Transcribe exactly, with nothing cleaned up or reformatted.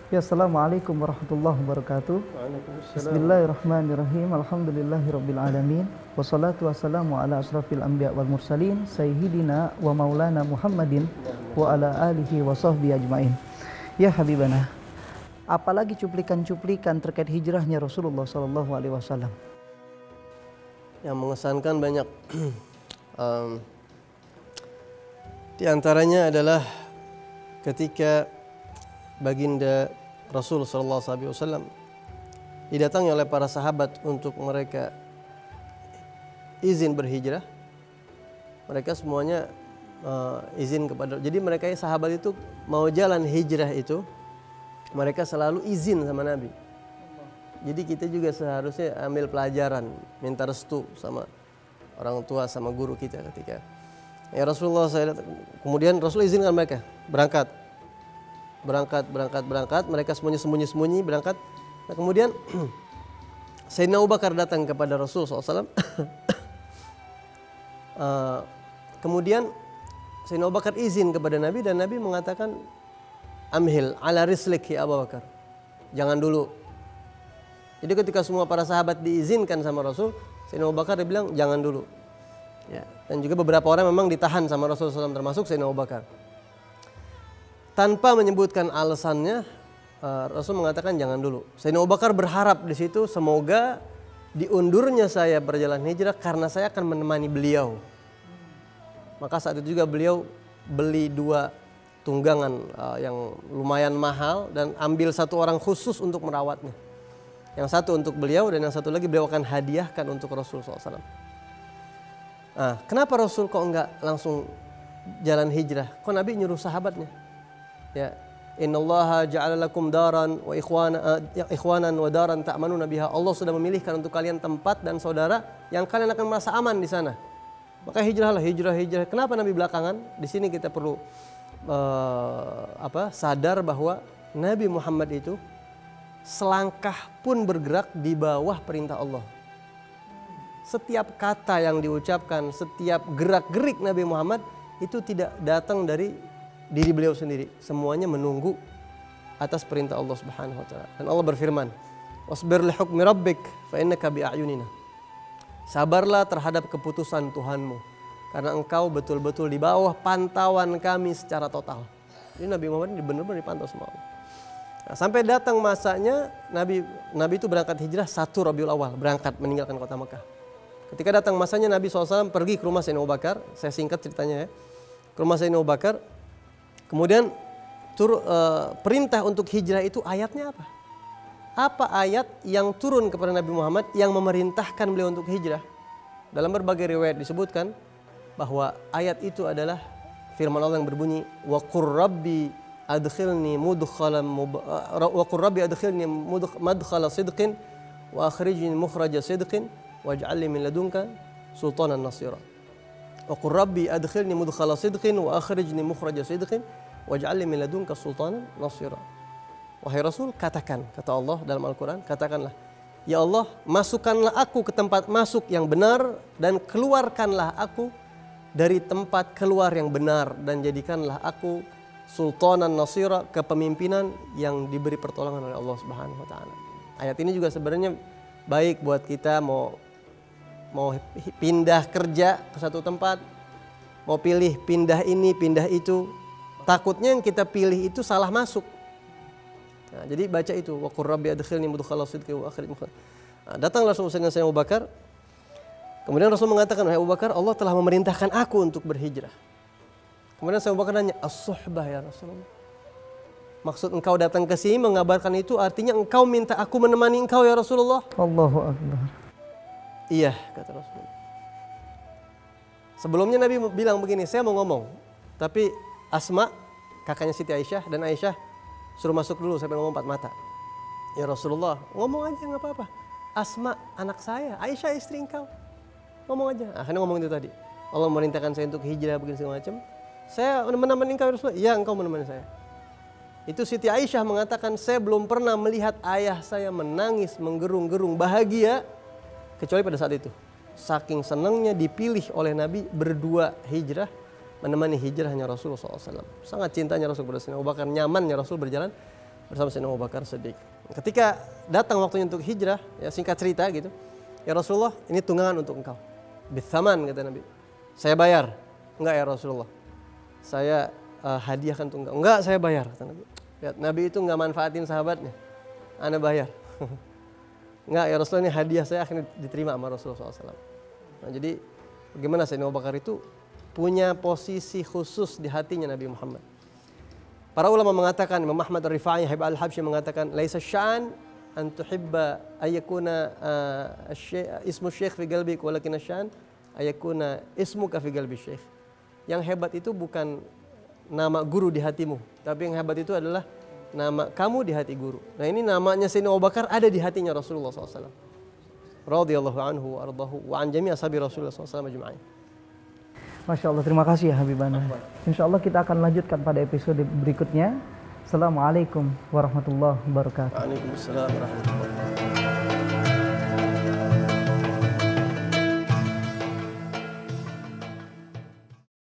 Ya, assalamualaikum warahmatullahi wabarakatuh. Bismillahirrahmanirrahim. Alhamdulillahirabbil alamin. Wassalatu wassalamu ala asrafil anbiya wal mursalin sayyidina wa maulana Muhammadin wa ala alihi wa sahbihi ajmain. Ya habibana, apalagi cuplikan-cuplikan terkait hijrahnya Rasulullah sallallahu alaihi wasallam yang mengesankan banyak. um, di antaranya adalah ketika baginda Rasul sallallahu alaihi wasallam didatangi oleh para sahabat untuk mereka izin berhijrah. Mereka semuanya uh, izin kepada. Jadi mereka sahabat itu mau jalan hijrah itu, mereka selalu izin sama Nabi. Jadi kita juga seharusnya ambil pelajaran, minta restu sama orang tua, sama guru kita ketika ya Rasulullah saya kemudian Rasul izinkan mereka berangkat. Berangkat, berangkat, berangkat. Mereka semuanya sembunyi-sembunyi berangkat. Nah, kemudian Sayyidina Abu Bakar datang kepada Rasul sallallahu alaihi wasallam. uh, kemudian Sayyidina Abu Bakar izin kepada Nabi dan Nabi mengatakan, amhil ala rislik ya Abu Bakar. Jangan dulu. Jadi ketika semua para sahabat diizinkan sama Rasul, Sayyidina Abu Bakar dia bilang jangan dulu. Ya. Dan juga beberapa orang memang ditahan sama Rasul sallallahu alaihi wasallam termasuk Sayyidina Abu Bakar. Tanpa menyebutkan alasannya, uh, Rasul mengatakan jangan dulu. Sayyidina Abu Bakar berharap di situ semoga diundurnya saya berjalan hijrah karena saya akan menemani beliau. Maka saat itu juga beliau beli dua tunggangan uh, yang lumayan mahal dan ambil satu orang khusus untuk merawatnya. Yang satu untuk beliau dan yang satu lagi beliau akan hadiahkan untuk Rasul sallallahu alaihi wasallam. Nah, kenapa Rasul kok enggak langsung jalan hijrah? Kok Nabi nyuruh sahabatnya? Ya, innallaha ja'ala lakum daran wa ikhwana ikhwanan wa daran ta'manuna biha. Allah sudah memilihkan untuk kalian tempat dan saudara yang kalian akan merasa aman di sana. Maka hijrahlah, hijrah, hijrah. Kenapa Nabi belakangan? Di sini kita perlu uh, apa? sadar bahwa Nabi Muhammad itu selangkah pun bergerak di bawah perintah Allah. Setiap kata yang diucapkan, setiap gerak-gerik Nabi Muhammad itu tidak datang dari diri beliau sendiri, semuanya menunggu atas perintah Allah Subhanahu wa taala. Dan Allah berfirman, "Wasbir li hukmi rabbik fa innaka bi a'yunina." Sabarlah terhadap keputusan Tuhanmu karena engkau betul-betul di bawah pantauan kami secara total. Jadi Nabi Muhammad ini benar-benar dipantau sama Allah. Nah, sampai datang masanya Nabi Nabi itu berangkat hijrah satu Rabiul Awal, berangkat meninggalkan kota Mekah. Ketika datang masanya Nabi shallallahu alaihi wasallam pergi ke rumah Sayyidina Abu Bakar. Saya singkat ceritanya ya. Ke rumah Sayyidina Abu Bakar. Kemudian tur, uh, perintah untuk hijrah itu ayatnya apa? Apa ayat yang turun kepada Nabi Muhammad yang memerintahkan beliau untuk hijrah? Dalam berbagai riwayat disebutkan bahwa ayat itu adalah firman Allah yang berbunyi wa qur rabbi adkhilni mudkhalan wa qur rabbi adkhilni madkhala sidqin wa akhrijni mukhraja sidqin waj'al li min ladunka sultanan nasira. Wa qur rabbi adkhilni mudkhala sidqin wa akhrijni mukhraja sidqin waj'al li min ladunka sultanan nasira. Wahai Rasul, katakan, kata Allah dalam Al-Qur'an, katakanlah, ya Allah, masukkanlah aku ke tempat masuk yang benar dan keluarkanlah aku dari tempat keluar yang benar dan jadikanlah aku sultanan nasira, kepemimpinan yang diberi pertolongan oleh Allah Subhanahu wa taala. Ayat ini juga sebenarnya baik buat kita mau mau pindah kerja ke satu tempat, mau pilih pindah ini, pindah itu. Takutnya yang kita pilih itu salah masuk. Nah, jadi baca itu, wa qur rabbi adkhilni mudkhala sidqin wa akhrij mukhraj. Nah, datanglah Rasul Sayyidina Abu Bakar. Kemudian Rasul mengatakan, wahai Abu Bakar, Allah telah memerintahkan aku untuk berhijrah. Kemudian Sayyidina Abu Bakar nanya, as-suhbah ya Rasulullah. Maksud engkau datang ke sini mengabarkan itu artinya engkau minta aku menemani engkau ya Rasulullah? Allahu akbar. Iya, kata Rasulullah. Sebelumnya Nabi bilang begini, saya mau ngomong, tapi Asma, kakaknya Siti Aisyah, dan Aisyah suruh masuk dulu sampai ngomong empat mata. Ya Rasulullah, ngomong aja nggak apa-apa. Asma, anak saya, Aisyah istri engkau. Ngomong aja. Akhirnya ngomong itu tadi. Allah memerintahkan saya untuk hijrah begini segala macam. Saya menemani engkau ya Rasulullah. Ya, engkau menemani saya. Itu Siti Aisyah mengatakan, saya belum pernah melihat ayah saya menangis, menggerung-gerung, bahagia kecuali pada saat itu. Saking senangnya dipilih oleh Nabi berdua hijrah, menemani hijrahnya Rasulullah shallallahu alaihi wasallam. Sangat cintanya Rasul kepada Sayyidina Abu Bakar, nyamannya Rasul berjalan bersama Sayyidina Abu Bakar Siddiq. Ketika datang waktunya untuk hijrah, ya singkat cerita gitu, ya Rasulullah ini tunggangan untuk engkau. Bithaman kata Nabi. Saya bayar. Enggak ya Rasulullah. Saya uh, hadiahkan untuk engkau. Enggak, saya bayar kata Nabi. Lihat, Nabi itu enggak manfaatin sahabatnya. Ana bayar. Enggak ya Rasulullah, ini hadiah saya akhirnya diterima sama Rasulullah shallallahu alaihi wasallam. Nah, jadi bagaimana Sayyidina Abu Bakar itu punya posisi khusus di hatinya Nabi Muhammad. Para ulama mengatakan, Imam Ahmad Ar-Rifai Habib Al-Habsyi mengatakan, laisa sya'an an tuhibba ayyakuna uh, ismu syekh fi qalbik, walakin sya'an ayyakuna ismuka fi qalbi syekh. Yang hebat itu bukan nama guru di hatimu, tapi yang hebat itu adalah nama kamu di hati guru. Nah, ini namanya Sayyidina Abu Bakar ada di hatinya Rasulullah shallallahu alaihi wasallam. Radhiyallahu anhu wa ardahu wa an jami' ashabi Rasulullah shallallahu alaihi wasallam ajma'in. Masya Allah, terima kasih ya Habibana. Insya Allah kita akan lanjutkan pada episode berikutnya. Assalamualaikum warahmatullahi wabarakatuh. Waalaikumsalam warahmatullahi wabarakatuh.